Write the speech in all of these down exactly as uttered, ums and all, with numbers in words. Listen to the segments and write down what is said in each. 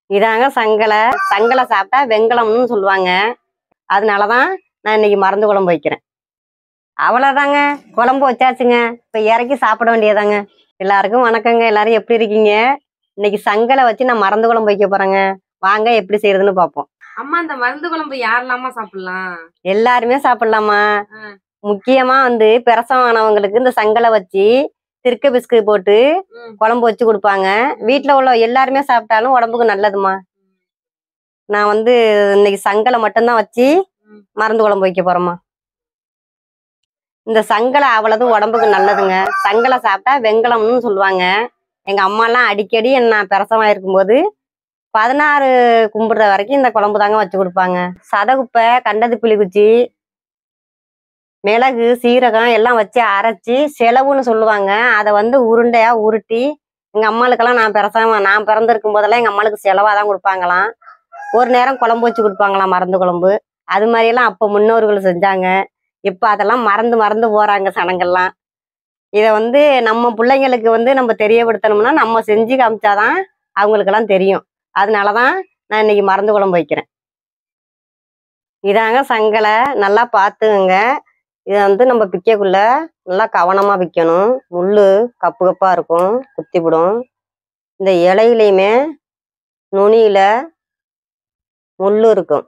இதாங்க சங்கலை. சங்கலை சாப்பிட்டா வெங்கலம்னு சொல்லுவாங்க. அதனாலதான் நான் இன்னைக்கு மருந்து குழம்பு வைக்கிறேன். அவ்வளவுதாங்க, குழம்பு வச்சாச்சுங்க. இப்ப இறக்கி சாப்பிட வேண்டியதாங்க. எல்லாருக்கும் வணக்கங்க. எல்லாரும் எப்படி இருக்கீங்க? இன்னைக்கு சங்கலை வச்சு நான் மருந்து குழம்பு வைக்க போறேங்க. வாங்க எப்படி செய்யறதுன்னு பாப்போம். அம்மா, இந்த மருந்து குழம்பு யாரெல்லாமா சாப்பிடலாம்? எல்லாருமே சாப்பிடலாமா. முக்கியமா வந்து பிரசவமானவங்களுக்கு இந்த சங்கலை வச்சு திருக்க பிஸ்கு போட்டு குழம்பு வச்சு கொடுப்பாங்க. வீட்டுல உள்ள எல்லாருமே சாப்பிட்டாலும் உடம்புக்கு நல்லதுமா. நான் வந்து இன்னைக்கு சங்கலை மட்டும்தான் வச்சு மருந்து குழம்பு வைக்க போறோமா. இந்த சங்கலை அவ்வளவு உடம்புக்கு நல்லதுங்க. சங்கலை சாப்பிட்டா வெங்கலம்னு சொல்லுவாங்க. எங்க அம்மா எல்லாம் அடிக்கடி நான் பிரசவமா இருக்கும்போது பதினாறு கும்பிடுற வரைக்கும் இந்த குழம்பு தாங்க வச்சு கொடுப்பாங்க. சதகுப்பை, கண்டது புளிக்குச்சி, மிளகு, சீரகம் எல்லாம் வச்சு அரைச்சி செலவுன்னு சொல்லுவாங்க. அதை வந்து உருண்டையா உருட்டி எங்க அம்மாளுக்கெல்லாம் நான் பிரசவம் நான் பிறந்திருக்கும் போதெல்லாம் எங்க அம்மாளுக்கு செலவாதான் கொடுப்பாங்களாம். ஒரு நேரம் குழம்பு வச்சு கொடுப்பாங்களாம், மருந்து குழம்பு. அது மாதிரியெல்லாம் அப்போ முன்னோர்கள் செஞ்சாங்க. இப்ப அதெல்லாம் மறந்து மறந்து போறாங்க சனங்கள்லாம். இதை வந்து நம்ம பிள்ளைங்களுக்கு வந்து நம்ம தெரியப்படுத்தணும்னா நம்ம செஞ்சு காமிச்சாதான் அவங்களுக்கெல்லாம் தெரியும். அதனாலதான் நான் இன்னைக்கு மருந்து குழம்பு வைக்கிறேன். இதாங்க சங்கலை. நல்லா பார்த்துங்க. இதை வந்து நம்ம பிக்கக்குள்ள நல்லா கவனமா பிக்கணும். முள்ளு கப்பு கப்பா இருக்கும், குத்திவிடும். இந்த இலையிலையுமே நுனியில முள்ளு இருக்கும்.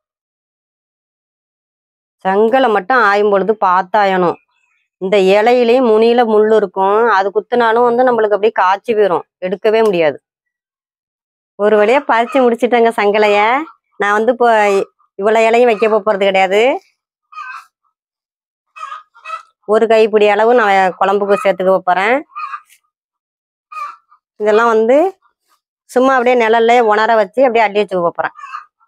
சங்கலை மட்டும் ஆயும் பொழுது பார்த்தாயணும். இந்த இலையிலையும் முனியில முள்ளு இருக்கும். அது குத்துனாலும் வந்து நம்மளுக்கு அப்படியே காய்ச்சி போயிடும், எடுக்கவே முடியாது. ஒரு வழியா பறிச்சு முடிச்சுட்டேங்க சங்கலைய. நான் வந்து இப்போ இவ்வளவு இலையும் வைக்க போறது கிடையாது. ஒரு கைப்பிடி அளவு நான் குழம்புக்கு சேர்த்துக்க போறேன். இதெல்லாம் வந்து சும்மா அப்படியே நிழல்ல உணர வச்சு அப்படியே அள்ளி வச்சுக்க போறேன்.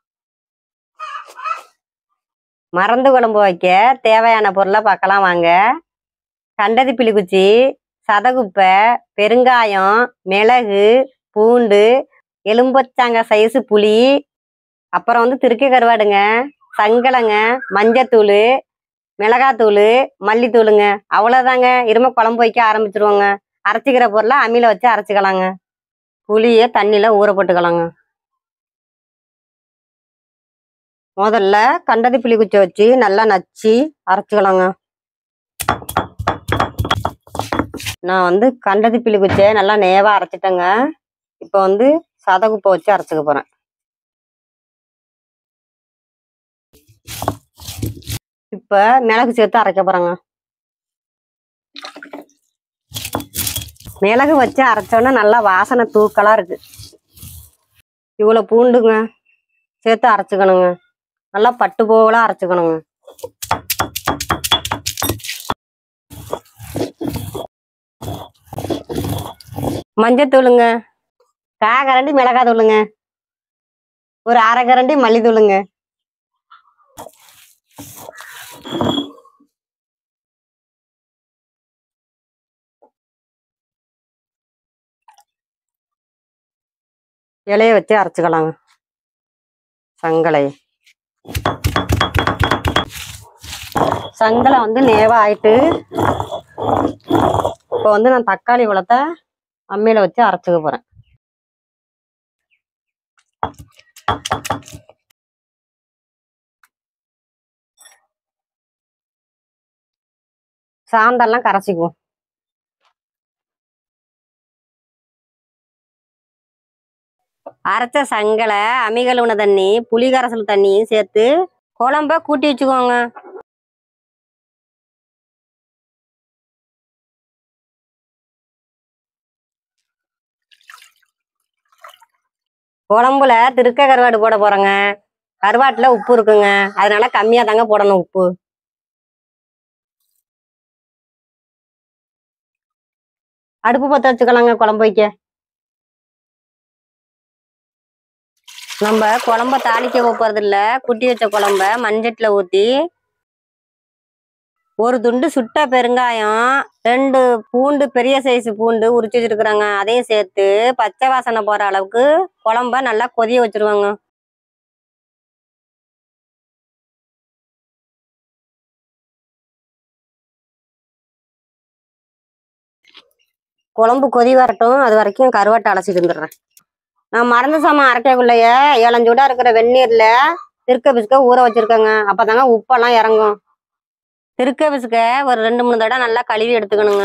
மருந்து குழம்பு வைக்க தேவையான பொருளை பார்க்கலாம் வாங்க. கண்டது புளிக்குச்சி, சதகுப்பை, பெருங்காயம், மிளகு, பூண்டு, எலும்பச்சாங்க சைஸு புளி, அப்புறம் வந்து திருக்கை கருவாடுங்க, சங்கலைங்க, மஞ்சத்தூள், மிளகாத்தூள், மல்லித்தூளுங்க. அவ்வளோதாங்க. இரும குழம்பு வைக்க ஆரம்பிச்சிருவோங்க. அரைச்சிக்கிற பொருளை அம்மியில வச்சு அரைச்சிக்கலாங்க. புளியை தண்ணியில ஊற போட்டுக்கலாங்க. முதல்ல கண்டது புளிக்குச்சி வச்சு நல்லா நச்சு அரைச்சிக்கலாங்க. நான் வந்து கண்டது புளிக்குச்சியை நல்லா நேவா அரைச்சிட்டேங்க. இப்போ வந்து சதகுப்பை வச்சு அரைச்சிக்க போறேன். இப்ப மிளகு சேர்த்து அரைக்க போறேங்க. மிளகு வச்சு அரைச்சோன்னா நல்லா வாசனை தூக்கலா இருக்கு. இவ்வளவு பூண்டுங்க சேர்த்து அரைச்சுக்கணுங்க. நல்லா பட்டு போல அரைச்சுக்கணுங்க. மஞ்சத்தூளுங்க, கால் கரண்டி மிளகாய் தூளுங்க, ஒரு அரை கரண்டி மல்லித்தூளுங்க. இலைய வச்சு அரைச்சுக்கலாங்க சங்கலை. சங்கலை வந்து நேவா ஆயிட்டு இப்போ வந்து நான் தக்காளி பழத்தை அம்மியில வச்சு அரைச்சுக்க போறேன். சாந்தெல்லாம் கரைச்சிக்குவோம். அரைச்ச சங்கலை, அமிகழுவுன தண்ணி, புளி கரைசல் தண்ணியும் சேர்த்து குழம்ப கூட்டி வச்சுக்கோங்க. குழம்புல திருக்க கருவாடு போட போறேங்க. கருவாட்டுல உப்பு இருக்குங்க, அதனால கம்மியா தாங்க போடணும் உப்பு. அடுப்பு பற்ற வச்சுக்கலாங்க குழம்பு வைக்க. நம்ம குழம்ப தாளிக்க போறது இல்ல. குட்டி வச்ச குழம்ப மஞ்சட்டில் ஊற்றி ஒரு துண்டு சுட்ட பெருங்காயம், ரெண்டு பூண்டு, பெரிய சைஸ் பூண்டு உரிச்சு வச்சிருக்கிறாங்க, அதையும் சேர்த்து பச்சை வாசனை போற அளவுக்கு குழம்ப நல்லா கொதிய வச்சிருவாங்க. குழம்பு கொதி வரட்டும். அது வரைக்கும் கருவாட்டை அலசிட்டு வந்துடுறேன். நான் மருந்து சாமான் அரைக்கக்குள்ளேயே இளஞ்சூடா இருக்கிற வெந்நீர்ல திருக்க பிசுக்க ஊற வச்சிருக்கேங்க. அப்பதாங்க உப்பெல்லாம் இறங்கும். திருக்க பிசுக்க ஒரு ரெண்டு மூணு தடவை நல்லா கழுவி எடுத்துக்கணுங்க.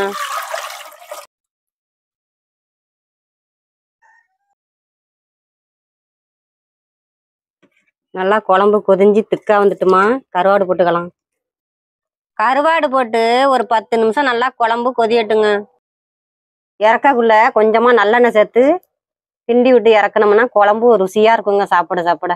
நல்லா குழம்பு கொதிஞ்சு திக்கா வந்துட்டுமா கருவாடு போட்டுக்கலாம். கருவாடு போட்டு ஒரு பத்து நிமிஷம் நல்லா குழம்பு கொதியட்டுங்க. இறக்கக்குள்ள கொஞ்சமா நல்லெண்ணெய் சேர்த்து கிண்டி விட்டு இறக்கணும்னா குழம்பு ருசியா இருக்குங்க சாப்பிட சாப்பிட.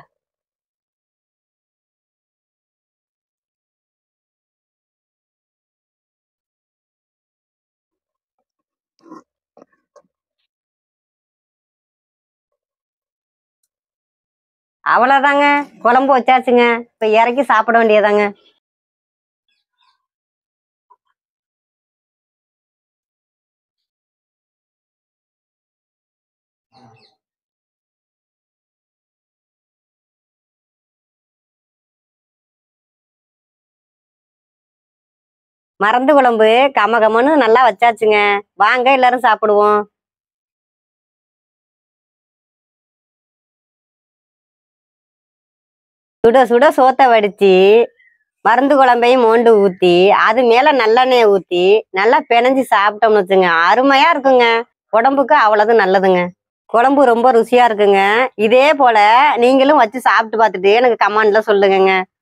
அவ்வளவுதாங்க, குழம்பு வச்சாச்சுங்க. இப்ப இறக்கி சாப்பிட வேண்டியதாங்க. மருந்து குழம்பு கம கமன்னு நல்லா வச்சாச்சுங்க. வாங்க எல்லாரும் சாப்பிடுவோம். சுட சுட சோத்தை வடிச்சு மருந்து குழம்பையும் மோண்டு ஊத்தி அது மேல நல்லெண்ணெயை ஊத்தி நல்லா பிணைஞ்சு சாப்பிட்டோம்னு வச்சுங்க, அருமையா இருக்குங்க. உடம்புக்கு அவ்வளவு நல்லதுங்க. குழம்பு ரொம்ப ருசியா இருக்குங்க. இதே போல நீங்களும் வச்சு சாப்பிட்டு பார்த்துட்டு எனக்கு கமெண்ட்ல சொல்லுங்க.